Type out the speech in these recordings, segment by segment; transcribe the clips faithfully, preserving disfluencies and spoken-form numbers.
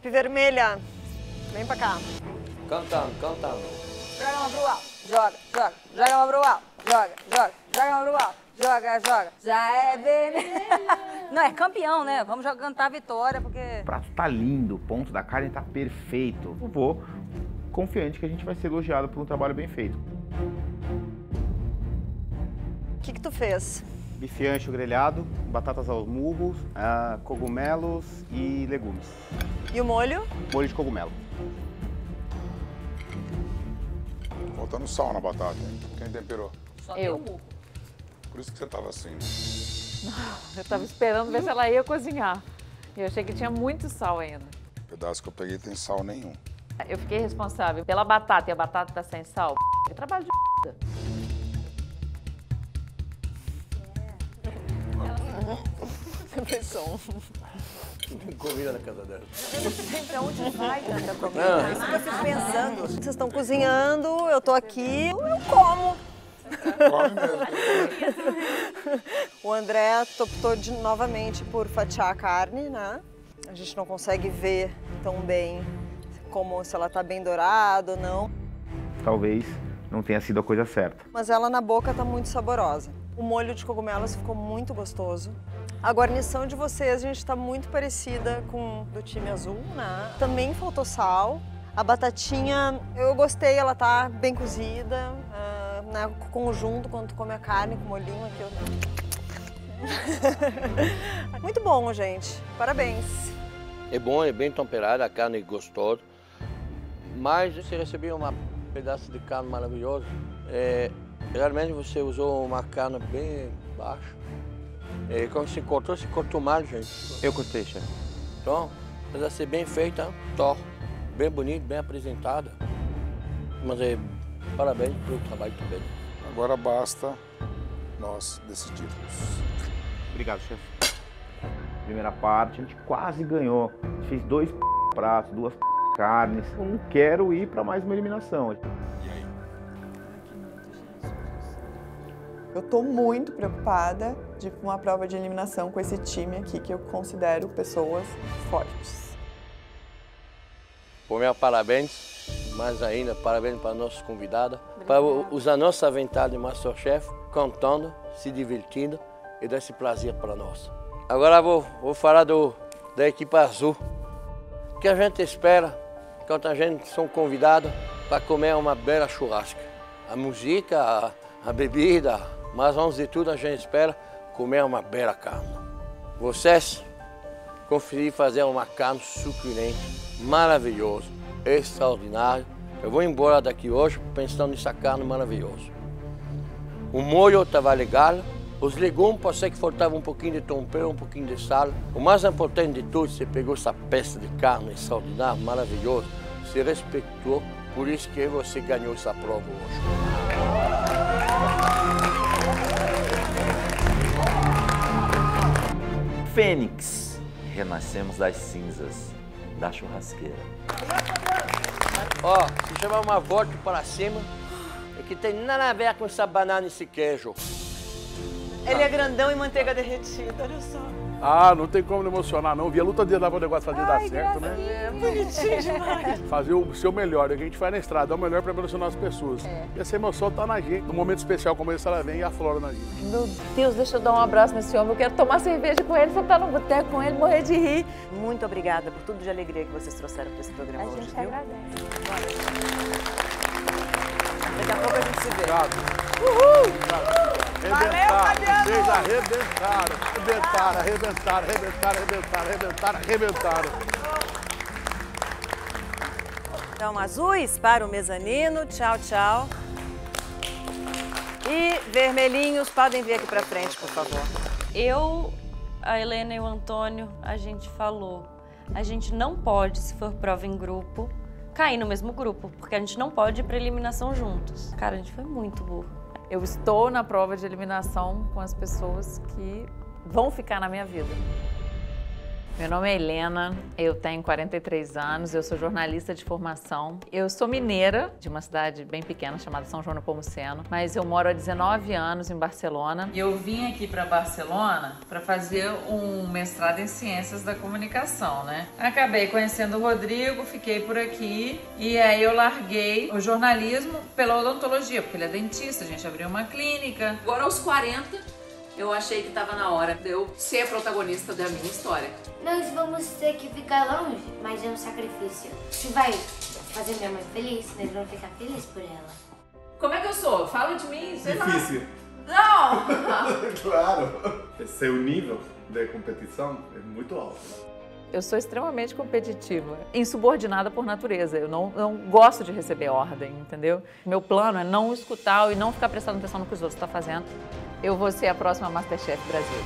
Equipe vermelha, vem pra cá. Cantando, cantando. Joga uma pro alto, joga, joga, joga uma pro alto, joga, joga, joga uma pro alto, joga, joga. Já é vermelho. Não, é campeão, né? Vamos jogar, cantar a vitória, porque... O prato tá lindo, o ponto da carne tá perfeito. Eu vou confiante que a gente vai ser elogiado por um trabalho bem feito. O que que tu fez? Bife ancho grelhado, batatas aos murros, ah, cogumelos e legumes. E o molho? Molho de cogumelo. Faltando sal na batata, hein? Quem temperou? Eu. Por isso que você tava assim, né? Eu tava esperando ver se ela ia cozinhar. E eu achei que tinha muito sal ainda. O pedaço que eu peguei tem sal nenhum. Eu fiquei responsável pela batata e a batata tá sem sal. Que trabalho de p***. Impressão. Comida na casa dela. Eu sei pra onde vai tanta comida. É isso que eu fico pensando. Vocês estão cozinhando, eu tô aqui, eu como. Come mesmo. O André optou de, novamente por fatiar a carne, né? A gente não consegue ver tão bem como se ela tá bem dourada ou não. Talvez não tenha sido a coisa certa. Mas ela na boca tá muito saborosa. O molho de cogumelos ficou muito gostoso. A guarnição de vocês, a gente tá muito parecida com do time azul, né? Também faltou sal. A batatinha, eu gostei, ela tá bem cozida. Uh, né? O conjunto, quando tu come a carne com o molhinho aqui. Eu... Muito bom, gente. Parabéns. É bom, é bem temperada, a carne é gostosa. Mas você recebeu um pedaço de carne maravilhoso. É, realmente você usou uma carne bem baixa. É, como se cortou, se cortou mal, gente. Eu cortei, chefe. Então, precisa ser bem feita, tó, bem bonito, bem apresentada. Mas é, parabéns pelo trabalho também. Agora basta nós decidirmos. Obrigado, chefe. Primeira parte, a gente quase ganhou. A gente fez dois pratos, duas carnes. Eu não quero ir para mais uma eliminação. E aí? Eu estou muito preocupada de uma prova de eliminação com esse time aqui, que eu considero pessoas fortes. Por meu parabéns, mais ainda, parabéns para nossos convidados, para usar nossa aventada de MasterChef, cantando, se divertindo e dar esse prazer para nós. Agora vou, vou falar do, da equipe azul. O que a gente espera quando a gente são convidados para comer uma bela churrasca. A música, a, a bebida, mas antes de tudo a gente espera comer uma bela carne. Vocês conseguiram fazer uma carne suculenta, maravilhosa, extraordinária. Eu vou embora daqui hoje pensando nessa carne maravilhosa. O molho estava legal. Os legumes, pode ser que faltava um pouquinho de tempero, um pouquinho de sal. O mais importante de tudo, você pegou essa peça de carne extraordinária, maravilhosa, se respeitou, por isso que você ganhou essa prova hoje. Fênix, renascemos das cinzas da churrasqueira. Ó, se chamar uma volta para cima, é que tem nada a ver com essa banana e esse queijo. Ele é grandão e manteiga derretida, olha só. Ah, não tem como não emocionar, não. Vi a luta dele lá para o negócio fazer dar certo, né? É bonitinho demais. Fazer o seu melhor, é o que a gente faz na estrada, é o melhor para emocionar as pessoas. É. E essa emoção tá na gente. Num momento especial como esse, ela vem e aflora na gente. Meu Deus, deixa eu dar um abraço nesse homem. Eu quero tomar cerveja com ele, sentar no boteco com ele, morrer de rir. Muito obrigada por tudo de alegria que vocês trouxeram para esse programa A hoje, gente viu? agradece. Daqui a pouco a gente se vê. Obrigado. Uhul! Arrebentaram, vocês arrebentaram, arrebentaram, arrebentaram, arrebentaram, arrebentaram, arrebentaram, arrebentaram. Então, azuis para o mezanino, tchau, tchau. E vermelhinhos, podem vir aqui para frente, por favor. Eu, a Helena e o Antônio, a gente falou, a gente não pode, se for prova em grupo, cair no mesmo grupo, porque a gente não pode ir para eliminação juntos. Cara, a gente foi muito burro. Eu estou na prova de eliminação com as pessoas que vão ficar na minha vida. Meu nome é Helena, eu tenho quarenta e três anos, eu sou jornalista de formação. Eu sou mineira, de uma cidade bem pequena chamada São João Nepomuceno, mas eu moro há dezenove anos em Barcelona. E eu vim aqui para Barcelona para fazer um mestrado em Ciências da Comunicação, né? Acabei conhecendo o Rodrigo, fiquei por aqui e aí eu larguei o jornalismo pela odontologia, porque ele é dentista, a gente abriu uma clínica. Agora aos quarenta, eu achei que estava na hora de eu ser a protagonista da minha história. Nós vamos ter que ficar longe, mas é um sacrifício. Se vai fazer minha mãe feliz, nós vamos ficar felizes por ela. Como é que eu sou? Fala de mim, sei Difícil. Lá. Não! Claro! Seu nível de competição é muito alto. Eu sou extremamente competitiva, insubordinada por natureza. Eu não, não gosto de receber ordem, entendeu? Meu plano é não escutar e não ficar prestando atenção no que os outros estão fazendo. Eu vou ser a próxima Masterchef Brasil.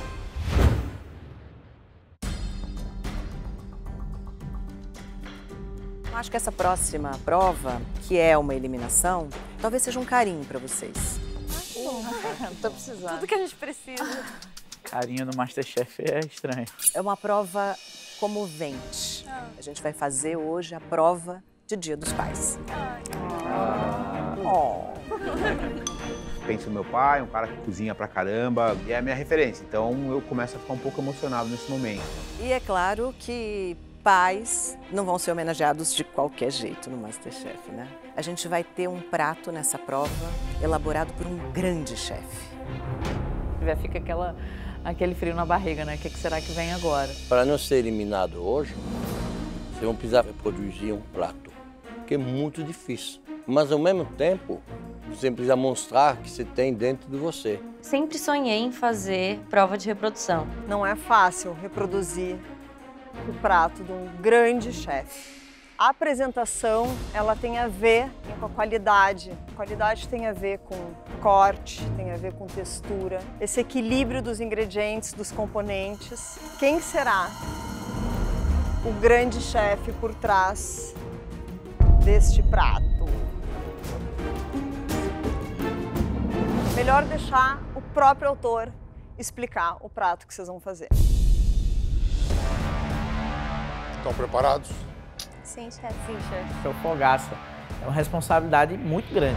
Eu acho que essa próxima prova, que é uma eliminação, talvez seja um carinho para vocês. Tô precisando. Tudo que a gente precisa. Carinho no Masterchef é estranho. É uma prova comovente. A gente vai fazer hoje a prova de Dia dos Pais. Ah. Oh. Penso no meu pai, um cara que cozinha pra caramba, e é a minha referência. Então eu começo a ficar um pouco emocionado nesse momento. E é claro que pais não vão ser homenageados de qualquer jeito no Masterchef, né? A gente vai ter um prato nessa prova elaborado por um grande chefe. Já fica aquela, aquele frio na barriga, né? O que será que vem agora? Para não ser eliminado hoje, vocês vão precisar reproduzir um prato, que é muito difícil. Mas ao mesmo tempo, você precisa mostrar que você tem dentro de você. Sempre sonhei em fazer prova de reprodução. Não é fácil reproduzir o prato de um grande chefe. A apresentação, ela tem a ver com a qualidade. A qualidade tem a ver com corte, tem a ver com textura, esse equilíbrio dos ingredientes, dos componentes. Quem será o grande chefe por trás deste prato? Melhor deixar o próprio autor explicar o prato que vocês vão fazer. Estão preparados? Sim, chefe. Sim, chefe. Seu Fogaça. É uma responsabilidade muito grande.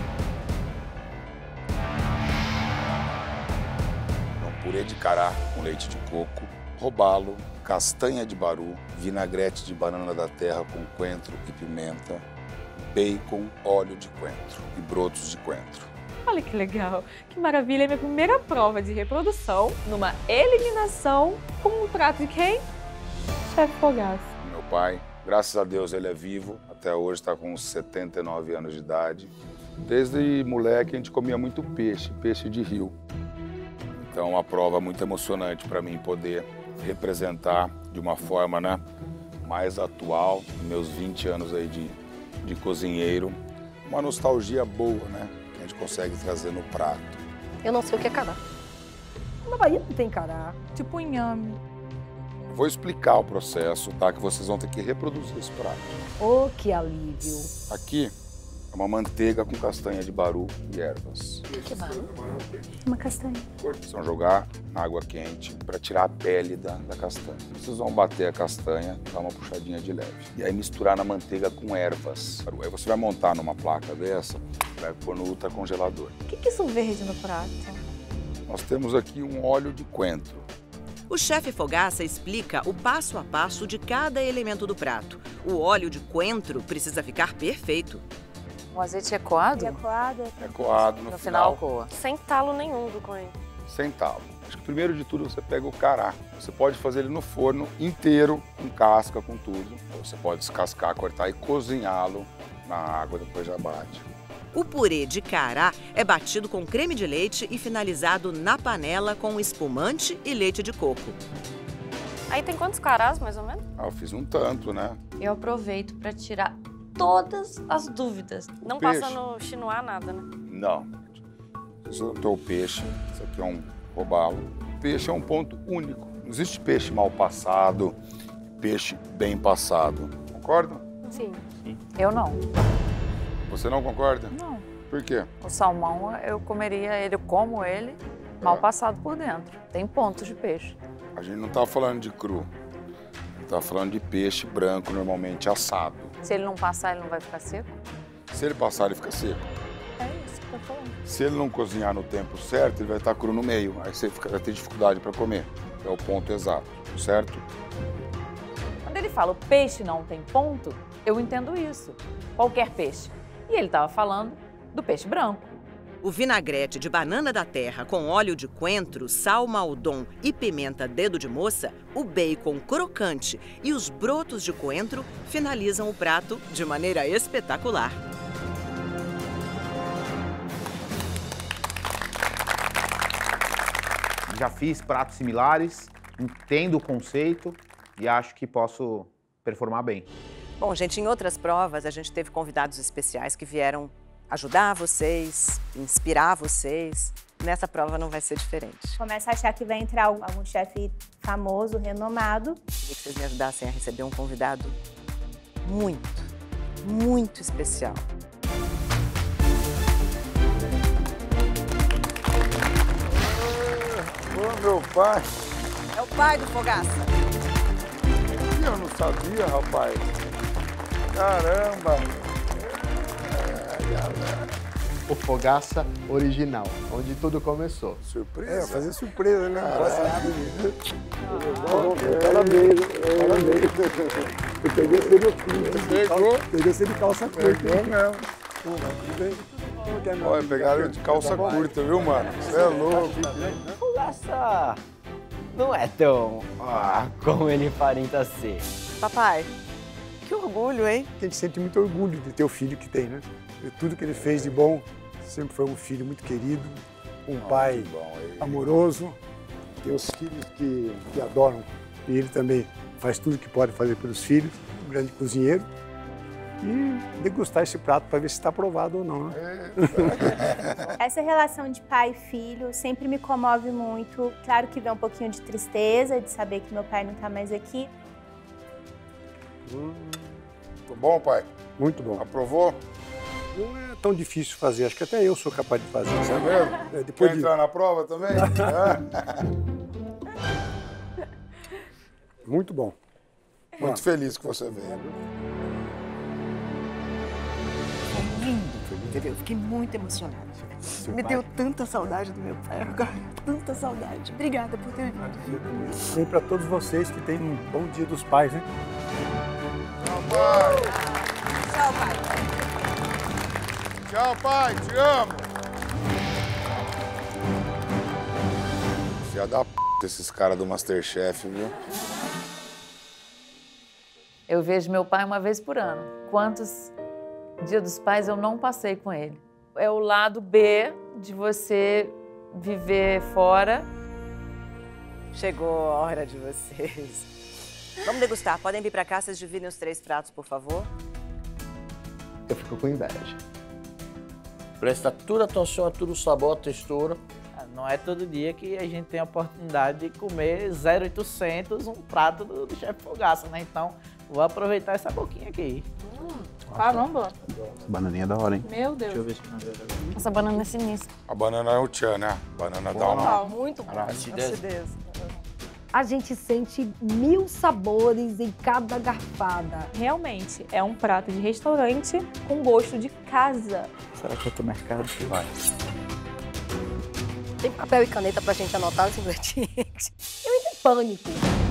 Um purê de cará com leite de coco, robalo, castanha de baru, vinagrete de banana da terra com coentro e pimenta, bacon, óleo de coentro e brotos de coentro. Olha que legal, que maravilha, é minha primeira prova de reprodução numa eliminação com um prato de quem? Chefe Fogaça. Meu pai, graças a Deus ele é vivo, até hoje está com uns setenta e nove anos de idade. Desde moleque a gente comia muito peixe, peixe de rio. Então é uma prova muito emocionante para mim poder representar de uma forma, né, mais atual, meus vinte anos aí de, de cozinheiro. Uma nostalgia boa, né? A gente consegue trazer no prato. Eu não sei o que é cará. Na Bahia não tem cará. Tipo inhame. Vou explicar o processo, tá? Que vocês vão ter que reproduzir esse prato. Oh, que alívio. Aqui é uma manteiga com castanha de baru e ervas. Que baru? Uma castanha. Vocês vão jogar na água quente para tirar a pele da, da castanha. Vocês vão bater a castanha, dar uma puxadinha de leve. E aí misturar na manteiga com ervas. Aí você vai montar numa placa dessa, vai pôr no ultracongelador. O que é isso verde no prato? Nós temos aqui um óleo de coentro. O chefe Fogaça explica o passo a passo de cada elemento do prato. O óleo de coentro precisa ficar perfeito. O azeite é coado? É coado. É coado no, no final. final coa. Sem talo nenhum do coentro. Sem talo. Acho que primeiro de tudo você pega o cará. Você pode fazer ele no forno inteiro, com casca, com tudo. Ou você pode descascar, cortar e cozinhá-lo na água, depois já bate. O purê de cará é batido com creme de leite e finalizado na panela com espumante e leite de coco. Aí tem quantos carás, mais ou menos? Ah, eu fiz um tanto, né? Eu aproveito para tirar todas as dúvidas. O Não peixe. passa no chinois nada, né? Não. Você botou o peixe, isso aqui é um robalo. O peixe é um ponto único. Não existe peixe mal passado, peixe bem passado. Concorda? Sim. Sim. Eu não. Você não concorda? Não. Por quê? O salmão, eu comeria ele, eu como ele, mal É. passado por dentro. Tem pontos de peixe. A gente não tá falando de cru. Tá falando de peixe branco, normalmente assado. Se ele não passar, ele não vai ficar seco? Se ele passar, ele fica seco. É isso que eu tô falando. Se ele não cozinhar no tempo certo, ele vai estar cru no meio. Aí você fica, vai ter dificuldade para comer. É o ponto exato, certo? Quando ele fala o peixe não tem ponto, eu entendo isso. Qualquer peixe. E ele estava falando do peixe branco. O vinagrete de banana da terra com óleo de coentro, sal maldon e pimenta dedo de moça, o bacon crocante e os brotos de coentro finalizam o prato de maneira espetacular. Já fiz pratos similares, entendo o conceito e acho que posso performar bem. Bom, gente, em outras provas a gente teve convidados especiais que vieram ajudar vocês, inspirar vocês. Nessa prova não vai ser diferente. Começa a achar que vai entrar algum chefe famoso, renomado. Queria que vocês me ajudassem a receber um convidado muito, muito especial. Ô, meu pai. É o pai do Fogaça. Eu não sabia, rapaz. Caramba. O Fogaça original, onde tudo começou. Surpresa. É, fazer surpresa, né? Parabéns, parabéns. Eu peguei você de Pegou? Peguei você de calça curta. Não. Olha, pegaram de calça curta, viu, mano? Você é louco. Fogaça não é tão ah, como ele aparenta ser. Papai, que orgulho, hein? A gente sente muito orgulho de ter o filho que tem, né? E tudo que ele fez de bom, sempre foi um filho muito querido, um pai amoroso, tem os filhos que, que adoram. E ele também faz tudo que pode fazer pelos filhos, um grande cozinheiro. E degustar esse prato para ver se está aprovado ou não, né? Essa relação de pai e filho sempre me comove muito. Claro que vem um pouquinho de tristeza de saber que meu pai não está mais aqui. Hum, muito bom, pai? Muito bom. Aprovou? Não é tão difícil fazer, acho que até eu sou capaz de fazer. É mesmo? É, depois Quer de... entrar na prova também? Muito bom. Muito feliz que você veio. Lindo, entendeu? Fiquei muito emocionada. Me deu tanta saudade do meu pai agora, tanta saudade. Obrigada por ter vindo. Vem para todos vocês que tenham um bom dia dos pais, né? Tchau, pai. Tchau, pai. Tchau, pai. Te amo. Filha da p... esses caras do Masterchef, viu? Eu vejo meu pai uma vez por ano. Quantos Dia dos Pais eu não passei com ele? É o lado B de você viver fora. Chegou a hora de vocês. Vamos degustar. Podem vir para cá, vocês dividem os três pratos, por favor. Eu fico com inveja. Presta toda atenção a todo o sabor, a textura. Não é todo dia que a gente tem a oportunidade de comer zero oitocentos um prato do, do chefe Fogaça, né? Então, vou aproveitar essa boquinha aqui. Hum, caramba! Essa bananinha é da hora, hein? Meu Deus. Deixa eu ver se não é. Essa banana é sinistra. A banana é o tchan, né? A banana dá uma... Muito bom. Acidez. A gente sente mil sabores em cada garfada. Realmente, é um prato de restaurante com gosto de casa. Será que eu tô mercado? Vai. Tem papel e caneta pra gente anotar os ingredientes. Eu entro em pânico.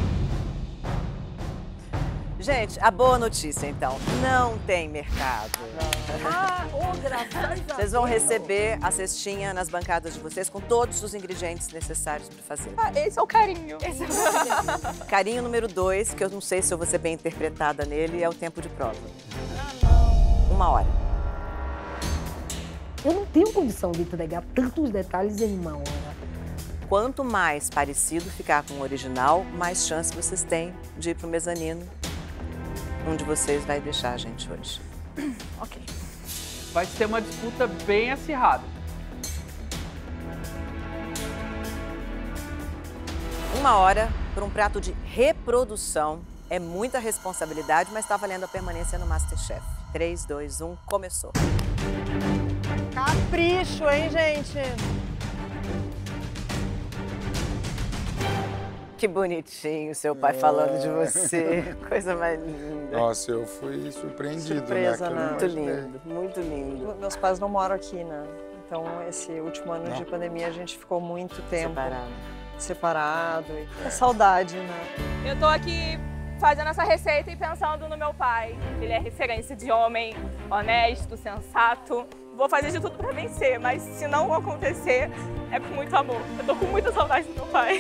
Gente, a boa notícia, então, não tem mercado. Ah, oh, graças a Deus. Vocês vão receber a cestinha nas bancadas de vocês com todos os ingredientes necessários para fazer. Ah, esse é o carinho. Esse é o carinho. Carinho número dois, que eu não sei se eu vou ser bem interpretada nele, é o tempo de prova. Uma hora. Eu não tenho condição de entregar tantos detalhes em uma hora. Quanto mais parecido ficar com o original, mais chance vocês têm de ir pro mezanino. Um de vocês vai deixar a gente hoje. Ok. Vai ser uma disputa bem acirrada. Uma hora para um prato de reprodução é muita responsabilidade, mas está valendo a permanência no Masterchef. três, dois, um, começou. Capricho, hein, gente? Que bonitinho, seu pai É. falando de você. Coisa mais linda. Nossa, eu fui surpreendido, Surpresa, né? né? Que eu Muito não imaginei. lindo, muito lindo. Meus pais não moram aqui, né? Então, esse último ano Não. de pandemia, a gente ficou muito tempo Separado. separado. E é saudade, né? Eu tô aqui fazendo essa receita e pensando no meu pai. Ele é referência de homem honesto, sensato. Vou fazer de tudo pra vencer, mas se não acontecer, é com muito amor. Eu tô com muita saudade do meu pai.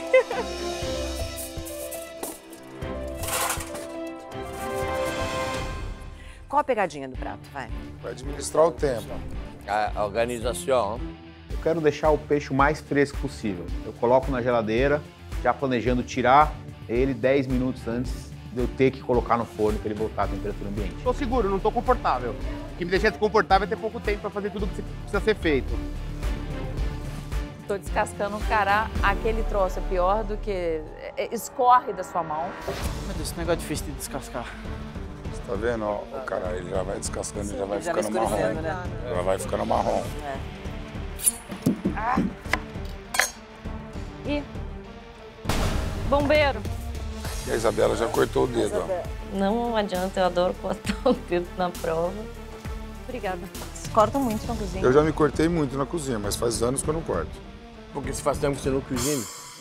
Qual a pegadinha do prato? Vai. Vai administrar o tempo. A organização. Eu quero deixar o peixe o mais fresco possível. Eu coloco na geladeira, já planejando tirar ele dez minutos antes de eu ter que colocar no forno para ele voltar à temperatura ambiente. Tô seguro, não tô confortável. O que me deixa desconfortável é ter pouco tempo para fazer tudo que precisa ser feito. Tô descascando o cará, aquele troço é pior do que... é, escorre da sua mão. Meu Deus, esse negócio é difícil de descascar. Você tá vendo? Ó, o cara, ele já vai descascando, ele já vai Já vai ficando marrom. escurecendo, né? Já vai ficando marrom. É. Ah. Ih. Bombeiro. E a Isabela já cortou o dedo, ó. Não adianta, eu adoro cortar o dedo na prova. Obrigada. Vocês cortam muito na cozinha? Eu já me cortei muito na cozinha, mas faz anos que eu não corto. Porque se faz tempo que você não cozinha.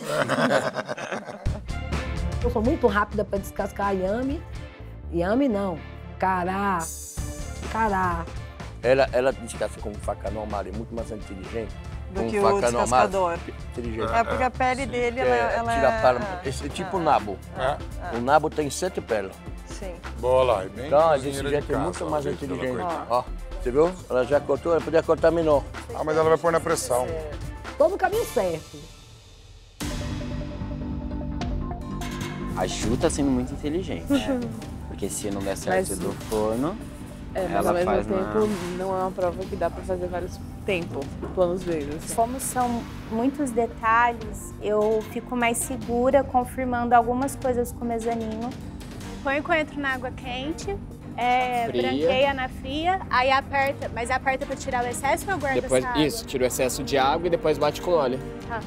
Eu sou muito rápida para descascar inhame. Inhame não, cará, cará. Ela, ela descasca com faca normal, é muito mais inteligente. Do com que faca o descascador. Normal, inteligente. É porque a pele dele, ela, É, ela tira é... para, esse é tipo nabo. É. O nabo tem sete peles. Sim. Boa lá, é bem Então, cozinheira desse de jeito é casa, muito ó, mais o jeito que ela inteligente. corta. Ó, você viu? Ela já cortou, ela podia cortar menor. Ah, mas ela vai pôr na pressão. Tô no caminho certo. A Ju tá sendo muito inteligente. Uhum. Porque se não der certo Mas- do forno, É, mas ela ao mesmo faz tempo na... não é uma prova que dá pra fazer vários tempos, planos vezes. Assim. Como são muitos detalhes, eu fico mais segura confirmando algumas coisas com o mezaninho. Põe o coentro na água quente, é, Fria. branqueia na fria, aí aperta, mas aperta para tirar o excesso ou guarda Depois, essa água? isso, tira o excesso de água e depois bate com óleo. Tá.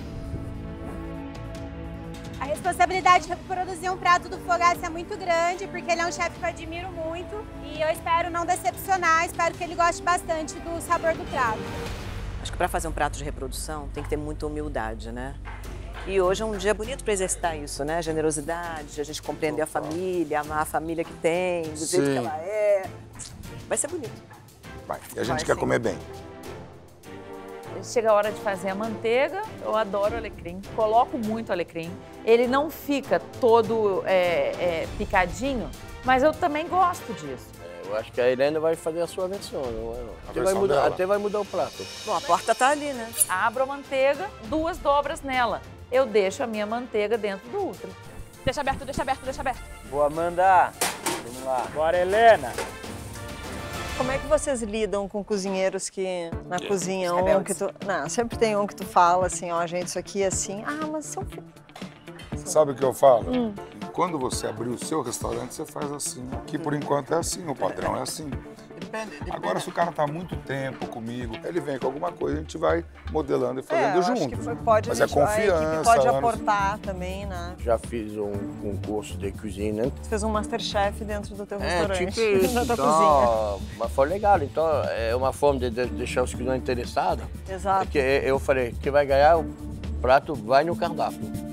A responsabilidade de produzir um prato do Fogaça é muito grande, porque ele é um chefe que eu admiro muito e eu espero não decepcionar, espero que ele goste bastante do sabor do prato. Acho que para fazer um prato de reprodução tem que ter muita humildade, né? E hoje é um dia bonito para exercitar isso, né? Generosidade, a gente compreender a família, amar a família que tem, do jeito Sim. que ela é. Vai ser bonito. Vai. E a gente Vai, quer sim. comer bem. Chega a hora de fazer a manteiga, eu adoro alecrim, coloco muito alecrim. Ele não fica todo é, é, picadinho, mas eu também gosto disso. Eu acho que a Helena vai fazer a sua versão, não é? Não. Até, vai versão mudar, dela. até vai mudar o prato. Bom, a porta tá ali, né? Abro a manteiga, duas dobras nela. Eu deixo a minha manteiga dentro do ultra. Deixa aberto, deixa aberto, deixa aberto. Boa, Amanda! Vamos lá. Bora, Helena! Como é que vocês lidam com cozinheiros que na cozinha um rebeldes. que tu... Não, sempre tem um que tu fala assim, ó, gente, isso aqui é assim. Ah, mas se eu... Sabe o que eu falo? Hum. Quando você abrir o seu restaurante, você faz assim. Que por enquanto é assim, o padrão é assim. Agora, se o cara tá há muito tempo comigo, ele vem com alguma coisa, a gente vai modelando e É, fazendo eu acho que juntos. foi- pode, Mas a é gente- a confiança. equipe pode anos- aportar também, né? Já fiz um concurso de cozinha. Tu fez um Masterchef dentro do teu É, restaurante, tipo isso. na tua cozinha. Então, mas foi legal. Então, é uma forma de de- deixar os clientes interessados. Exato. É que eu falei, quem vai ganhar o prato vai no cardápio.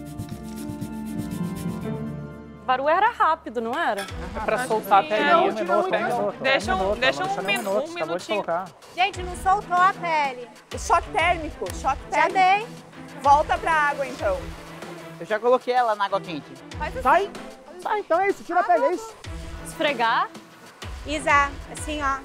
O Baru era rápido, não era? É pra soltar até Não, um minuto, um minuto. Deixa um, um minuto, deixa amor, um, deixa min- um um minuto, acabou de minutinho. colocar. Gente, não soltou a pele. Choque térmico, choque Já térmico. dei. Volta pra água, então. Eu já coloquei ela na água quente. Faz assim. Sai! Sai, então é isso, tira a pele, é isso. Esfregar? Isa, assim, ó.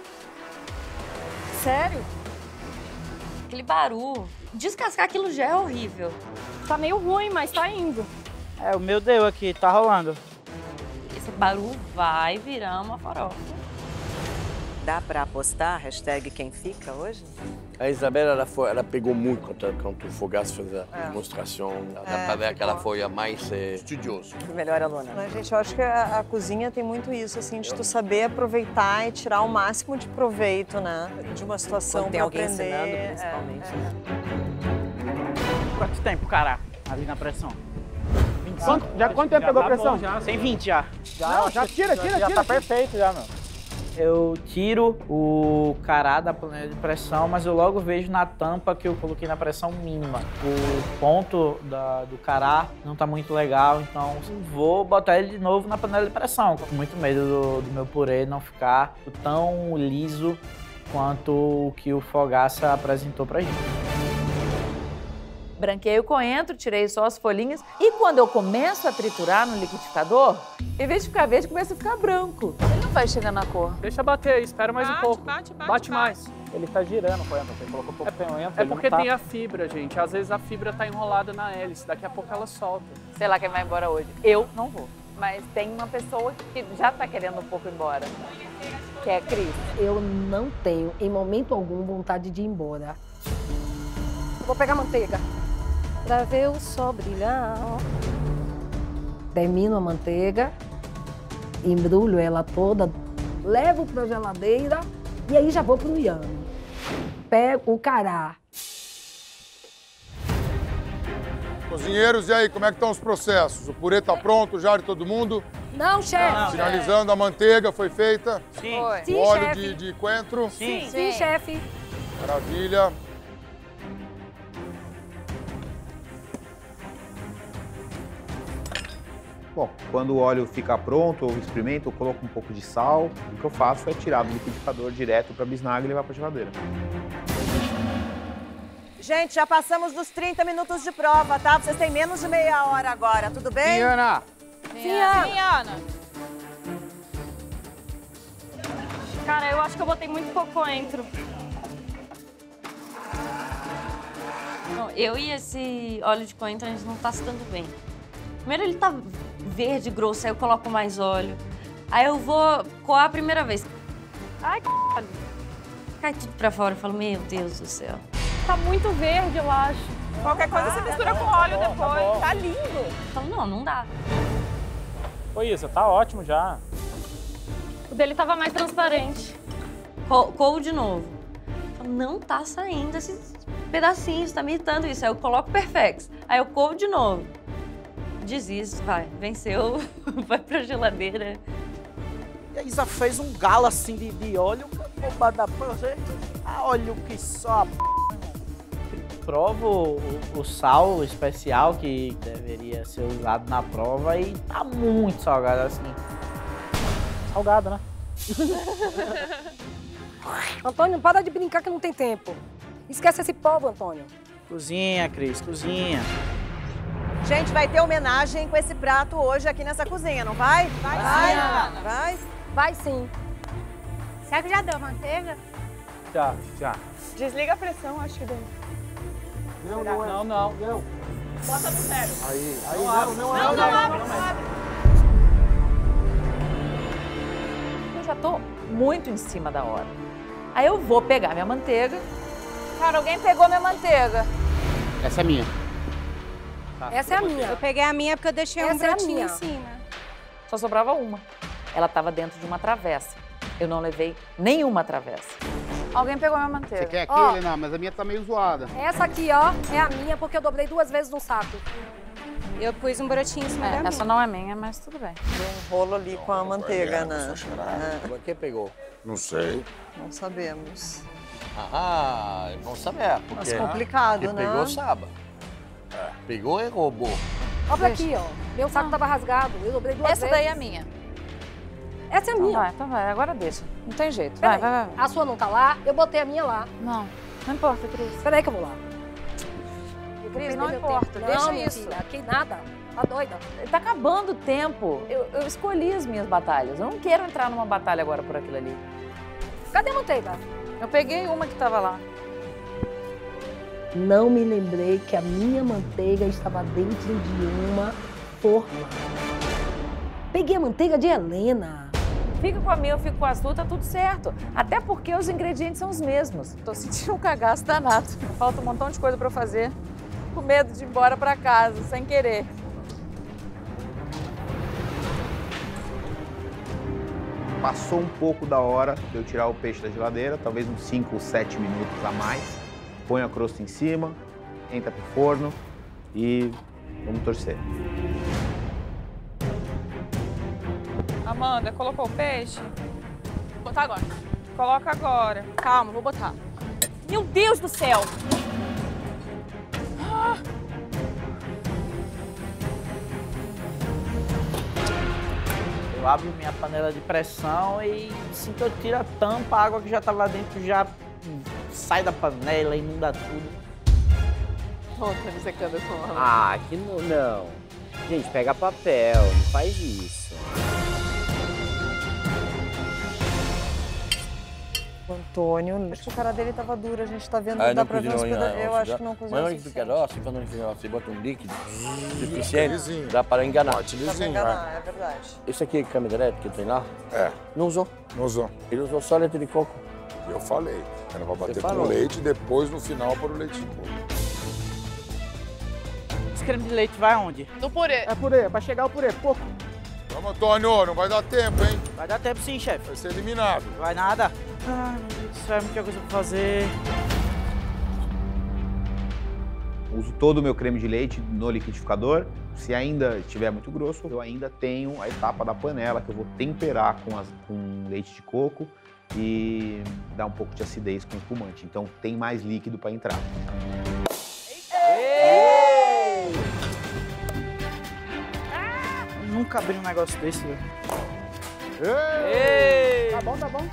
Sério? Aquele Baru. Descascar aquilo já é horrível. Tá meio ruim, mas tá indo. É, o meu deu aqui, tá rolando. Esse Baru vai virar uma farofa. Dá pra apostar? Hashtag quem fica hoje? A Isabela, ela, foi, ela pegou muito quando, quando o Fogaça fez a É. demonstração. Dá É, pra ver que ela ficou. foi a mais é, estudiosa. Melhor aluna. Mas, gente, eu acho que a, a cozinha tem muito isso, assim, de tu saber aproveitar e tirar o máximo de proveito, né? De uma situação Quando tem pra alguém aprender. ensinando, É, principalmente. é. Quanto tempo, cara? Ali na pressão? vinte Quanto, já quanto tempo Já pegou tá pressão? bom já, cem e vinte já. Já, não, já tira, tira, já, tira. Já tá tira. perfeito já, meu. Eu tiro o cará da panela de pressão, mas eu logo vejo na tampa que eu coloquei na pressão mínima. O ponto da, do cará não tá muito legal, então vou botar ele de novo na panela de pressão. Com muito medo do, do meu purê não ficar tão liso quanto o que o Fogaça apresentou pra gente. Branqueei o coentro, tirei só as folhinhas. E quando eu começo a triturar no liquidificador, em vez de ficar verde, começa a ficar branco. Ele não vai chegar na cor. Deixa bater aí, espera mais Bate, um pouco. bate, bate, bate bate. mais. Ele tá girando o coentro, você colocou pouco coentro. É ele porque não tá... tem a fibra, gente. Às vezes a fibra tá enrolada na hélice, daqui a pouco ela solta. Sei lá quem vai embora hoje. Eu não vou. Mas tem uma pessoa que já tá querendo um pouco ir embora, que é a Cris. Eu não tenho, em momento algum, vontade de ir embora. Vou pegar manteiga. Pra ver o sol brilhar. Termino a manteiga, embrulho ela toda, levo pra geladeira e aí já vou pro inhame. Pego o cará. Cozinheiros, e aí, como é que estão os processos? O purê tá pronto já de todo mundo? Não, chefe. Finalizando, a manteiga foi feita? Sim. O Sim, óleo chefe. de, de coentro? Sim, sim, chefe. Maravilha. Bom, quando o óleo fica pronto, eu experimento, eu coloco um pouco de sal. O que eu faço é tirar do liquidificador direto para a bisnaga e levar para a geladeira. Gente, já passamos dos trinta minutos de prova, tá? Vocês têm menos de meia hora agora, tudo bem? Sim, Ana. Sim, Ana. Sim, Ana. Cara, eu acho que eu botei muito pouco coentro. Não, eu e esse óleo de coentro, a gente não tá se dando bem. Primeiro ele tá verde, grosso, aí eu coloco mais óleo. Aí eu vou coar a primeira vez. Ai, c... Cai tudo pra fora, eu falo, meu Deus do céu. Tá muito verde, eu acho. Qualquer coisa você mistura com óleo depois. Tá, tá lindo. Eu falo, não, não dá. Foi isso, tá ótimo já. O dele tava mais transparente. Co coo de novo. Eu falo, não tá saindo esses pedacinhos, tá me irritando isso. Aí eu coloco Perfex. Aí eu coo de novo. Desisto, vai. Venceu, vai pra geladeira. E a Isa fez um galo assim de, de óleo, bomba da projeto. Ah, olha o que só. Provo o, o sal especial que deveria ser usado na prova e tá muito salgado assim. Salgado, né? Antônio, para de brincar que não tem tempo. Esquece esse povo, Antônio. Cozinha, Cris, cozinha. Gente, vai ter homenagem com esse prato hoje aqui nessa cozinha, não vai? Vai, vai. sim, Ana. Vai? Vai sim. Será que já deu manteiga? Já, já. Desliga a pressão, acho que deu. Não, não, não, não, não. Bota no zero. Aí, aí, Não não, abre. não, Não, não, não não, abre, não, não abre. Eu já tô muito em cima da hora. Aí eu vou pegar minha manteiga. Cara, alguém pegou minha manteiga. Essa é minha. Essa é a minha. Eu peguei a minha porque eu deixei um Essa é a brotinho minha. em cima. Só sobrava uma. Ela estava dentro de uma travessa. Eu não levei nenhuma travessa. Alguém pegou minha manteiga. Você quer Ó. aquele? Não, mas a minha tá meio zoada. Essa aqui, ó, é a minha porque eu dobrei duas vezes no saco. Eu pus um brotinho em cima É, da minha. essa não é minha, mas tudo bem. Um rolo ali com a manteiga, né? Mas quem pegou? Não sei. Não sabemos. Ah, é bom saber. Porque Mas complicado, quem né? pegou, sabe. É, pegou e roubou. Olha aqui, ó. Meu saco tava rasgado. Eu dobrei duas Essa vezes. daí é a minha. Essa é a Então minha. vai, então vai. Agora deixa. Não tem jeito. Peraí, Vai, vai, vai. A sua não tá lá, eu botei a minha lá. Não, não importa, Cris. Peraí que eu vou lá. Cris, não dê meu importa, tempo. deixa Não, minha isso. filha, aqui nada. Tá doida? Tá acabando o tempo. Eu, eu escolhi as minhas batalhas. Eu não quero entrar numa batalha agora por aquilo ali. Cadê a manteiga? Eu peguei uma que tava lá. Não me lembrei que a minha manteiga estava dentro de uma forma. Peguei a manteiga de Helena. Fica com a minha, eu fico com a sua, tá tudo certo. Até porque os ingredientes são os mesmos. Tô sentindo um cagaço danado. Falta um montão de coisa pra eu fazer. Com medo de ir embora pra casa, sem querer. Passou um pouco da hora de eu tirar o peixe da geladeira, talvez uns cinco ou sete minutos a mais. Põe a crosta em cima, entra pro forno e vamos torcer. Amanda, colocou o peixe? Vou botar agora. Coloca agora. Calma, vou botar. Meu Deus do céu! Ah. Eu abro minha panela de pressão e assim que eu tiro a tampa, a água que já estava lá dentro já sai da panela, inunda tudo. Ô, tá me secando com ela. Ah, que não, não. Gente, pega papel, não faz isso. O Antônio, acho que o cara dele tava duro, a gente tá vendo, Ah, dá não pra ver uns cozinhou pedaços. ainda, Eu não. acho que não cozinhou. Mas onde fica grossa, quando não fica grossa, você bota um líquido suficiente, dá para enganar. Dá pra enganar, é verdade. Esse aqui é câmera direta que tem lá? É. Não usou? Não usou. Ele usou só leite de coco. Eu falei. Ela vai bater com falou. leite e depois, no final, para o leite de coco. Esse creme de leite vai aonde? No purê. É purê, é pra chegar o purê, pouco. Vamos, Antônio, não vai dar tempo, hein? Vai dar tempo sim, chefe. Vai ser eliminado. Vai nada. Ai, meu Deus do céu, é muita coisa pra fazer. Uso todo o meu creme de leite no liquidificador. Se ainda estiver muito grosso, eu ainda tenho a etapa da panela, que eu vou temperar com, as, com leite de coco e dar um pouco de acidez com espumante. Então tem mais líquido para entrar. Ei! Ah, nunca abri um negócio desse. Ei! Tá bom, tá bom.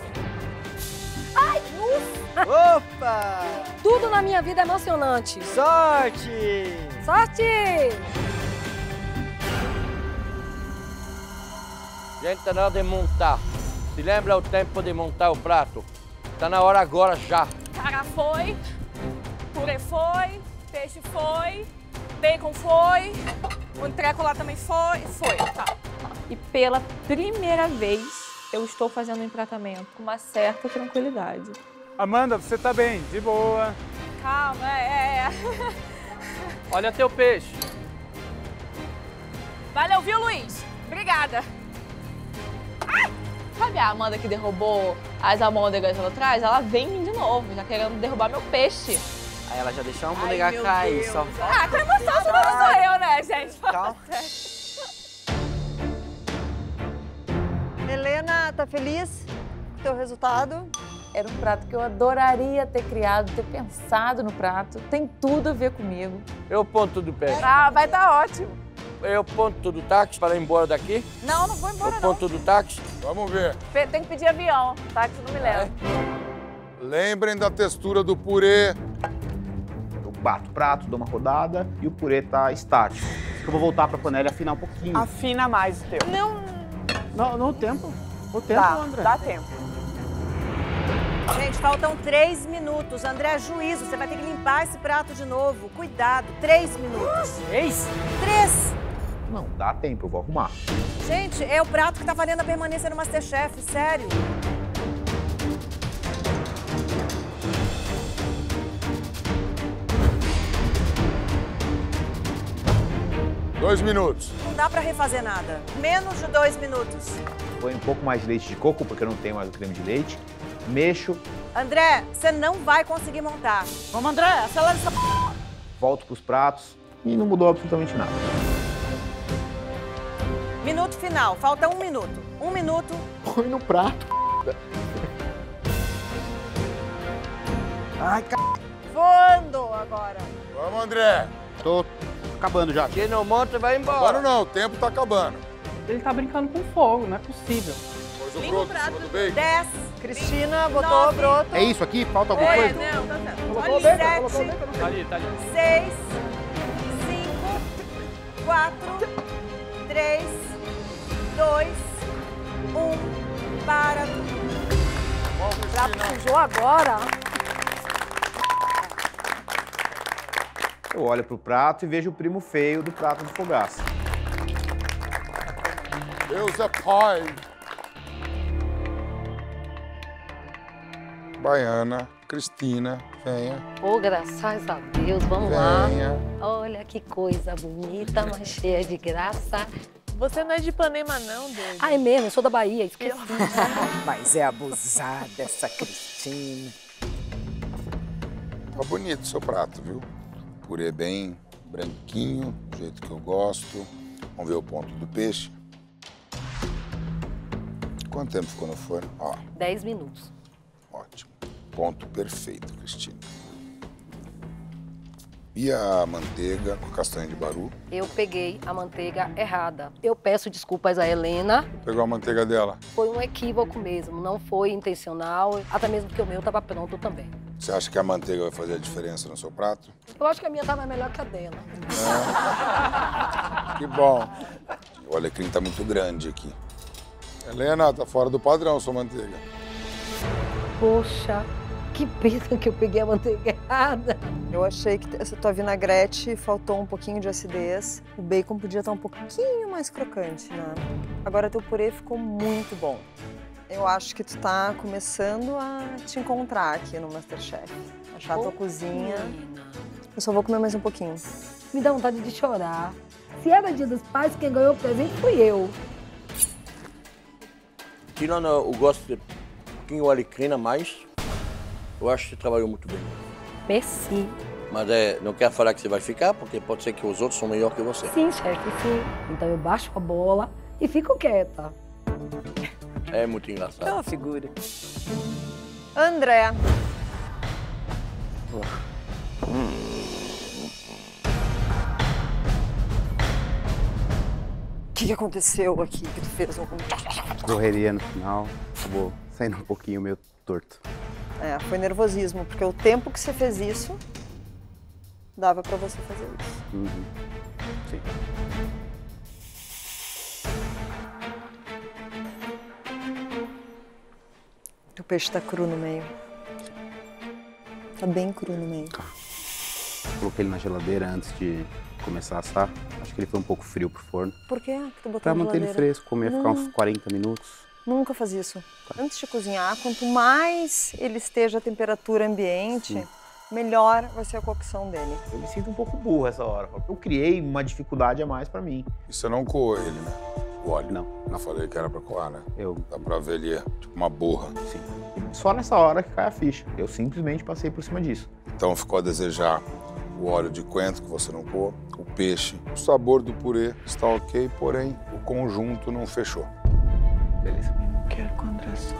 Ai, ufa! Opa! Tudo na minha vida é emocionante. Sorte! Sorte! Gente, tá na hora de montar. Se lembra o tempo de montar o prato? Tá na hora agora já. Cara foi, purê foi, peixe foi, bacon foi, o entreco lá também foi, foi, tá. E pela primeira vez eu estou fazendo um empratamento com uma certa tranquilidade. Amanda, você tá bem, de boa. Calma, é, é. Olha teu peixe. Valeu, viu, Luiz? Obrigada. Ai! Sabe a Amanda que derrubou as almôndegas lá atrás? Ela vem em mim de novo, já querendo derrubar meu peixe. Aí ela já deixou a almôndega cair, só Ah, com emoção só não sou eu, né, gente? Calma. Helena, tá feliz com o teu resultado? Era um prato que eu adoraria ter criado, ter pensado no prato. Tem tudo a ver comigo. Eu ponto do pé. Ah, vai dar ótimo. Eu ponto do táxi para ir embora daqui. Não, não vou embora, Eu não. ponto do táxi. Vamos ver. Tem que pedir avião, tá? Que você não me leva. Lembrem da textura do purê. Eu bato o prato, dou uma rodada e o purê tá estático. Eu vou voltar pra panela e afinar um pouquinho. Afina mais o teu. Não. Não, não, o tempo. O tempo, Tá, André. dá tempo. Gente, faltam três minutos. André, juízo, você vai ter que limpar esse prato de novo. Cuidado, três minutos. Três? Três. Não, dá tempo, eu vou arrumar. Gente, é o prato que tá valendo a permanência no Masterchef, sério. Dois minutos. Não dá pra refazer nada. Menos de dois minutos. Põe um pouco mais de leite de coco, porque eu não tenho mais o creme de leite. Mexo, André, você não vai conseguir montar. Vamos, André, acelera essa p... volto pros pratos e não mudou absolutamente nada. Minuto final, falta um minuto. Um minuto. Põe no prato. Ai, c... Voando agora. Vamos, André. Tô acabando já. Quem não monta vai embora. Agora não, o tempo tá acabando. Ele tá brincando com fogo, não é possível. Pôs o broto em cima do bacon. Dez. Cristina botou Nove. o broto. É isso aqui? Falta alguma Oito. coisa? Não, tá certo. Colocou o bacon, Sete. colocou o bacon. Tá ali, tá ali. Seis. Cinco. Quatro. Três. Dois. Um. Para tudo. O prato sujou agora. Eu olho pro prato e vejo o primo feio do prato de fogaça. Deus é pai. Baiana, Cristina, venha. Oh, graças a Deus, vamos Venha. lá. Olha que coisa bonita, mas cheia de graça. Você não é de Ipanema, não, Deus. Ah, é mesmo, eu sou da Bahia, esqueci. Mas é abusada essa Cristina. Tá bonito o seu prato, viu? Purê bem branquinho, do jeito que eu gosto. Vamos ver o ponto do peixe. Quanto tempo ficou no forno? Ó, dez minutos. ótimo. Ponto perfeito, Cristina. E a manteiga com castanha de baru? Eu peguei a manteiga errada. Eu peço desculpas à Helena. Pegou a manteiga dela? Foi um equívoco mesmo, não foi intencional, até mesmo porque o meu estava pronto também. Você acha que a manteiga vai fazer a diferença no seu prato? Eu acho que a minha estava melhor que a dela. É. Que bom. O alecrim tá muito grande aqui. Helena, tá fora do padrão sua manteiga. Poxa, que pena que eu peguei a manteiga errada. Eu achei que essa tua vinagrete faltou um pouquinho de acidez. O bacon podia estar um pouquinho mais crocante, né? Agora teu purê ficou muito bom. Eu acho que tu tá começando a te encontrar aqui no MasterChef. Achar a tua cozinha. Eu só vou comer mais um pouquinho. Me dá vontade de chorar. Se era dia dos pais, quem ganhou o presente fui eu. Tirando o gosto de um pouquinho o alecrim a mais, eu acho que você trabalhou muito bem. Merci. Mas é, não quero falar que você vai ficar, porque pode ser que os outros são melhores que você. Sim, chefe, sim. Então eu baixo a bola e fico quieta. É muito engraçado. É uma figura. André. O que, que aconteceu aqui que tu fez? Um... Correria no final, acabou saindo um pouquinho meio torto. É, foi nervosismo, porque o tempo que você fez isso, dava pra você fazer isso. Uhum. Sim. O peixe tá cru no meio. Tá bem cru no meio. Coloquei ele na geladeira antes de começar a assar. Acho que ele foi um pouco frio pro forno. Por quê que tu botou Pra na manter ele geladeira? fresco, comer Não. ficar uns quarenta minutos. Nunca faz isso. Antes de cozinhar, quanto mais ele esteja a temperatura ambiente, Sim. melhor vai ser a cocção dele. Eu me sinto um pouco burro essa hora. Eu criei uma dificuldade a mais pra mim. E você não coou ele, né? O óleo? Não. Eu falei que era pra coar, né? Eu... Dá pra ver ele, tipo uma borra. Sim. Só nessa hora que cai a ficha. Eu simplesmente passei por cima disso. Então ficou a desejar o óleo de coentro que você não coou, o peixe. O sabor do purê está ok, porém o conjunto não fechou. Beleza. Quero contração.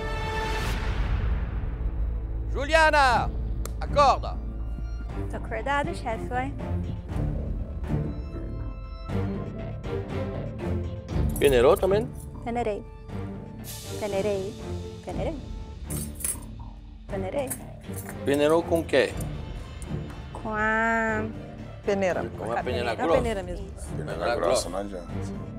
Juliana! Acorda! Tô acordada, chefe, vai. Peneirou também? Peneirei. Peneirei. Peneirei. Peneirei. Peneirou com o quê? Com a... Peneira. Com a peneira A grossa? peneira mesmo. Peneira grossa não adianta.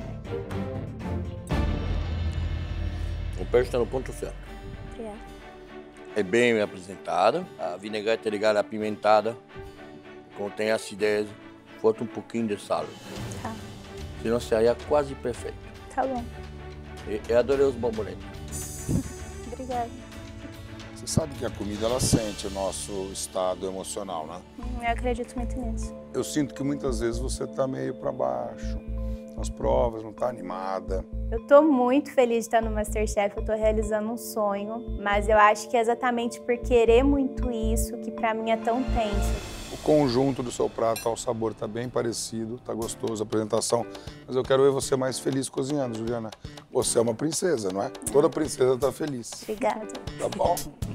O peixe está no ponto certo. Obrigada. É bem apresentada. A vinagrete é ligada apimentada. Contém acidez. Falta um pouquinho de sal. Tá. Senão seria quase perfeito. Tá bom. E, eu adorei os borboletas. Obrigada. Você sabe que a comida, ela sente o nosso estado emocional, né? Hum, Eu acredito muito nisso. Eu sinto que muitas vezes você tá meio pra baixo. Nas provas, não tá animada. Eu tô muito feliz de estar no MasterChef, eu tô realizando um sonho, mas eu acho que é exatamente por querer muito isso que pra mim é tão tenso. O conjunto do seu prato, o sabor tá bem parecido, tá gostoso a apresentação, mas eu quero ver você mais feliz cozinhando, Juliana. Você é uma princesa, não é? Toda princesa tá feliz. Obrigada. Tá bom?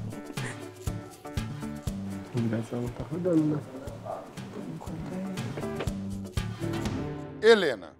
O universo não tá rodando, né? Helena.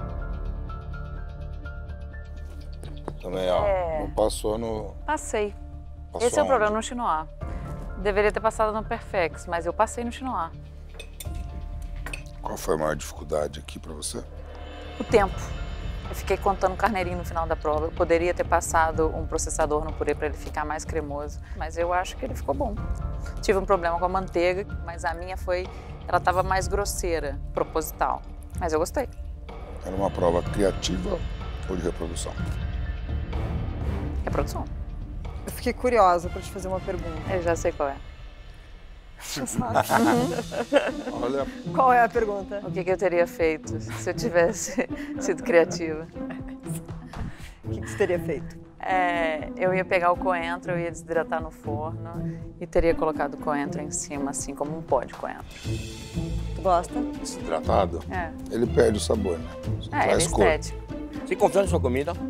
Também, ó, É. não passou no... Passei. Passou Esse é o aonde? problema no chinois. Deveria ter passado no Perfex, mas eu passei no chinois. Qual foi a maior dificuldade aqui pra você? O tempo. Eu fiquei contando carneirinho no final da prova. Eu poderia ter passado um processador no purê para ele ficar mais cremoso, mas eu acho que ele ficou bom. Tive um problema com a manteiga, mas a minha foi... Ela estava mais grosseira, proposital. Mas eu gostei. Era uma prova criativa ou de reprodução? Reprodução. Eu fiquei curiosa pra te fazer uma pergunta. Eu já sei qual é. Já sabe. Olha. Qual é a pergunta? O que, que eu teria feito se eu tivesse sido criativa? O que, que você teria feito? É, eu ia pegar o coentro, eu ia desidratar no forno e teria colocado o coentro em cima, assim como um pó de coentro. Tu gosta? Desidratado? É. Ele perde o sabor, né? Só É, ele é traz cor. estético. Você confia na sua comida?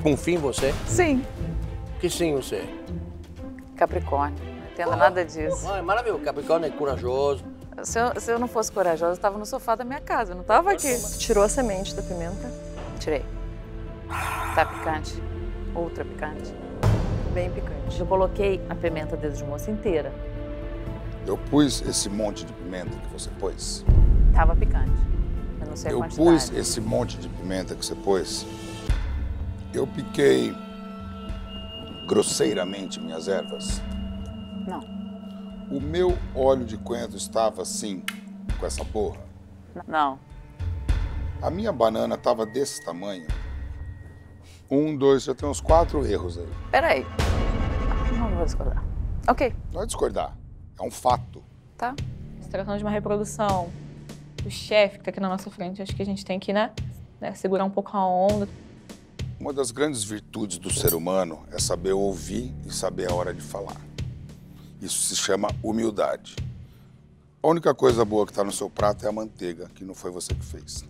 confia em você? Sim. Que sim você? Capricórnio. Não entendo nada disso. Ah, é maravilhoso. Capricórnio é corajoso. Se eu, se eu não fosse corajosa, eu estava no sofá da minha casa, eu não estava aqui. Tirou a semente da pimenta? Tirei. Tá picante. Ultra picante. Bem picante. Eu coloquei a pimenta dedo de moça inteira. Eu pus esse monte de pimenta que você pôs. Tava picante. Eu não sei a Eu quantidade. pus esse monte de pimenta que você pôs. Eu piquei grosseiramente minhas ervas. Não. O meu óleo de coentro estava assim, com essa porra. Não. A minha banana estava desse tamanho. Um, dois, já tem uns quatro erros aí. Peraí. Não vou discordar. Ok. Não é discordar, é um fato. Tá. Se tratando de uma reprodução, o chefe que tá aqui na nossa frente, acho que a gente tem que, né, né, segurar um pouco a onda. Uma das grandes virtudes do ser humano é saber ouvir e saber a hora de falar. Isso se chama humildade. A única coisa boa que está no seu prato é a manteiga, que não foi você que fez.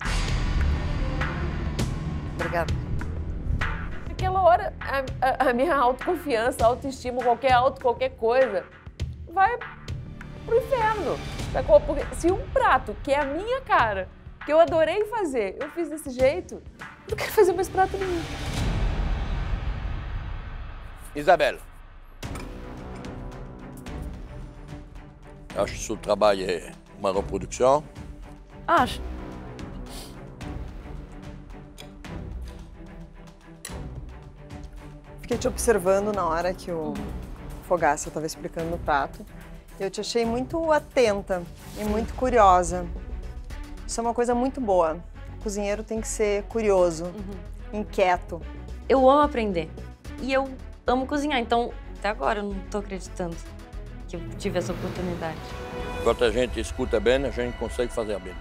Obrigada. Naquela hora, a, a, a minha autoconfiança, autoestima, qualquer auto, qualquer coisa, vai pro inferno. Porque se um prato, que é a minha cara, que eu adorei fazer, eu fiz desse jeito, eu não quero fazer mais prato nenhum. Isabelle. Acho que o seu trabalho é uma reprodução. Acho. Fiquei te observando na hora que o Fogaça estava explicando o prato. Eu te achei muito atenta e muito curiosa. Isso é uma coisa muito boa. O cozinheiro tem que ser curioso, uhum. inquieto. Eu amo aprender. E eu amo cozinhar, então até agora eu não tô acreditando que eu tive essa oportunidade. Enquanto a gente escuta bem, a gente consegue fazer bem.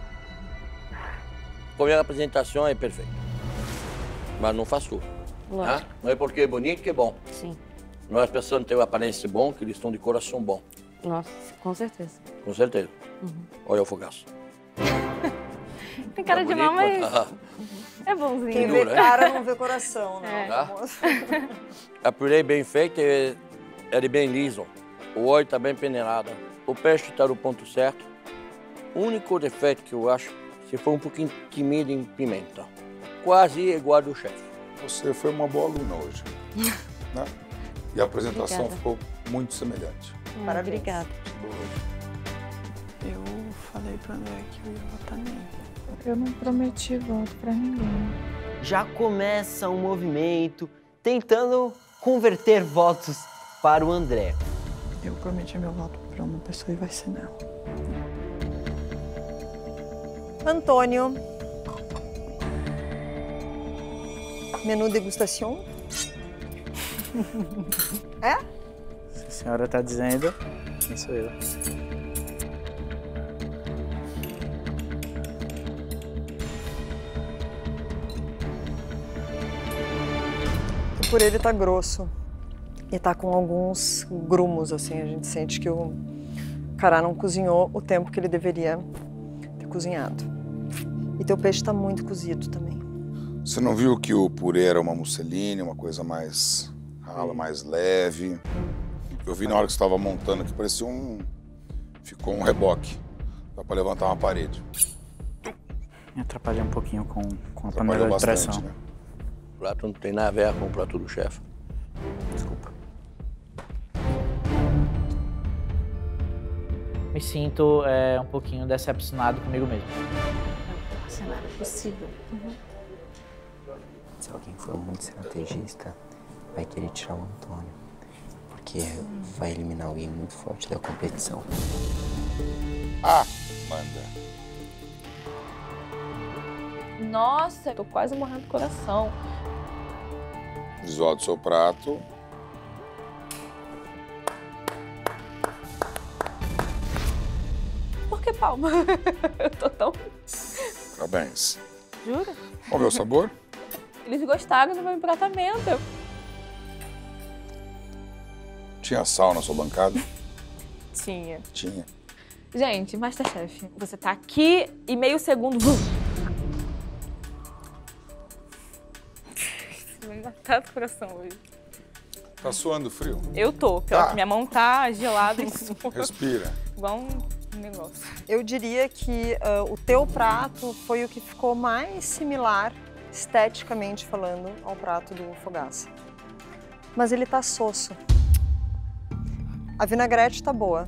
A primeira apresentação é perfeita, mas não faz tudo. Tá? Não é porque é bonito que é bom. Sim. Não é as pessoas têm uma aparência bom, que eles estão de coração bom. Nossa, com certeza. Com certeza. Uhum. Olha o Fogaça. Tem cara é de bonito, mal, mas mas... é bonzinho. Quem vê cara não vê coração, né? É. Tá? A purê bem feita é, é de bem liso. O óleo está bem peneirado. O peixe está no ponto certo. O único defeito que eu acho, se foi um pouquinho tímido em pimenta. Quase igual ao do chefe. Você foi uma boa aluna hoje, né? E a apresentação Obrigada. ficou muito semelhante. Hum, Parabéns. Obrigada. Eu falei pro André que eu ia votar nele. Eu não prometi voto pra ninguém. Já começa um movimento tentando converter votos para o André. Eu prometi meu voto pra uma pessoa e vai ser nela. Antônio. Menu degustação? É? Se a senhora tá dizendo, quem sou eu? O purê ele tá grosso e tá com alguns grumos, assim, a gente sente que o cará não cozinhou o tempo que ele deveria ter cozinhado. E teu peixe tá muito cozido também. Você não viu que o purê era uma musseline, uma coisa mais rala, mais leve? Eu vi na hora que você estava montando que parecia um... Ficou um reboque. Dá para levantar uma parede. Me atrapalhei um pouquinho com, com a Atrapalhou panela de bastante, pressão. né? O prato não tem nada a ver com o prato do chefe. Desculpa. Me sinto é, um pouquinho decepcionado comigo mesmo. Nossa, não é possível. Uhum. Se alguém for muito estrategista, vai querer tirar o Antônio, porque vai eliminar alguém muito forte da competição. Ah, manda. Nossa, tô quase morrendo do coração. Visual do seu prato. Por que palma? Eu tô tão... Parabéns. Jura? Vamos ver o sabor? Eles gostaram do meu empratamento. Tinha sal na sua bancada? Tinha. Tinha. Gente, Masterchef, você tá aqui e meio segundo... Vum. vai me matar do coração hoje. Tá suando frio? Eu tô, pior que minha mão tá gelada em cima. Respira. Igual um negócio. Eu diria que uh, o teu prato foi o que ficou mais similar, esteticamente falando, ao prato do Fogaça. Mas ele tá sosso. A vinagrete tá boa.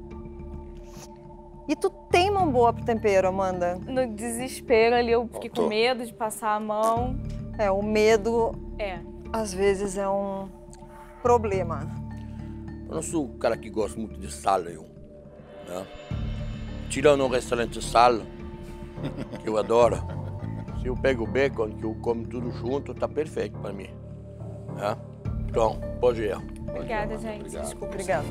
E tu tem mão boa pro tempero, Amanda? No desespero ali, eu fiquei com medo de passar a mão. É, o medo, é. às vezes, é um problema. Eu não sou o cara que gosta muito de sal, eu. Né? Tirando um restaurante sal, que eu adoro, se eu pego o bacon, que eu como tudo junto, tá perfeito para mim. Né? Então, pode ir. Obrigada, gente. Obrigado. Desculpa, obrigada.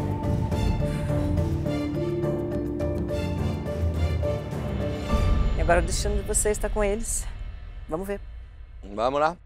E agora o destino de vocês está com eles. Vamos ver. Vamos lá.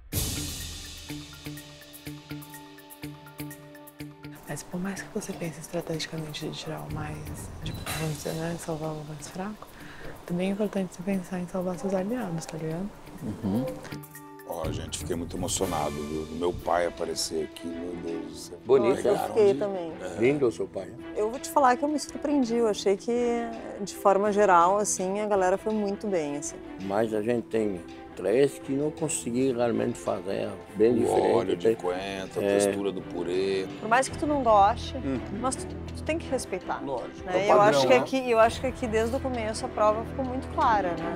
Mas por mais que você pense estrategicamente de tirar o mais, de, vamos dizer, né, salvar o mais fraco, também é importante você pensar em salvar seus aliados, tá ligado? Uhum. Ó, gente, fiquei muito emocionado do meu pai aparecer aqui, meu Deus do céu. Bonito, eu né? fiquei também. É. Lindo o seu pai. Eu vou te falar que eu me surpreendi. Eu achei que, de forma geral, assim, a galera foi muito bem, assim. Mas a gente tem três que não consegui realmente fazer bem O diferente. óleo de coentro, a É. textura do purê. Por mais que tu não goste, Uhum. mas tu, tu tem que respeitar. Lógico. Né? É o eu, padrão, acho que né? aqui, eu acho que aqui, desde o começo, a prova ficou muito clara, né?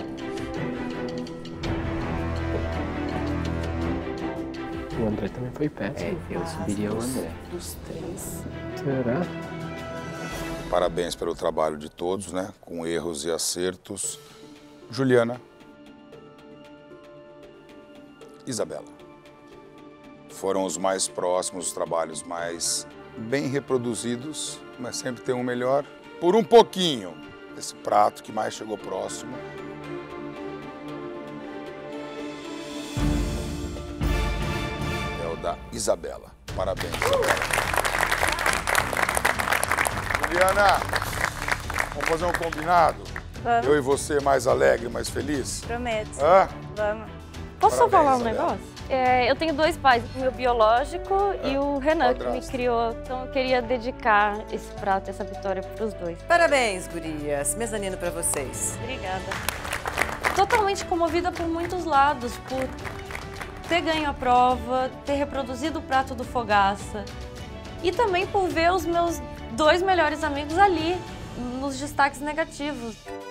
O André também foi péssimo. É, eu subiria o André. Dos três. Será? Parabéns pelo trabalho de todos, né? Com erros e acertos. Juliana. Isabela. Foram os mais próximos, os trabalhos mais bem reproduzidos, mas sempre tem um melhor. Por um pouquinho, esse prato que mais chegou próximo. É o da Isabela. Parabéns, Isabela. Juliana, vamos fazer um combinado? Vamos. Eu e você mais alegre, mais feliz? Prometo. Hã? Vamos. Posso só Parabéns, falar um Isabela. negócio? É, eu tenho dois pais, o meu biológico e o Renan, que me padrasto. criou. Então eu queria dedicar esse prato, essa vitória para os dois. Parabéns, gurias. Mezanino para vocês. Obrigada. Totalmente comovida por muitos lados, por ter ganho a prova, ter reproduzido o prato do Fogaça e também por ver os meus dois melhores amigos ali, nos destaques negativos.